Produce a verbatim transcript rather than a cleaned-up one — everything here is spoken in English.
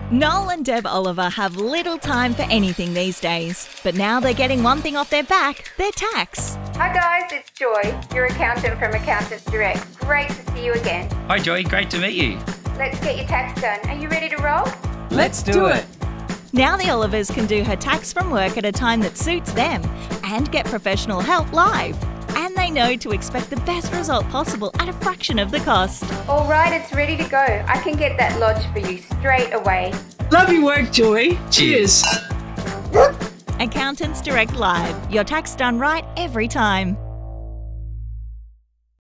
Noel and Deb Oliver have little time for anything these days, but now they're getting one thing off their back, their tax. Hi guys, it's Joy, your accountant from Accountants Direct. Great to see you again. Hi Joy, great to meet you. Let's get your tax done. Are you ready to roll? Let's do it. Now the Olivers can do her tax from work at a time that suits them and get professional help live. And they know to expect the best result possible at a fraction of the cost. All right, it's ready to go. I can get that lodged for you straight away. Love your work, Joy. Cheers. Accountants Direct Live. Your tax done right every time.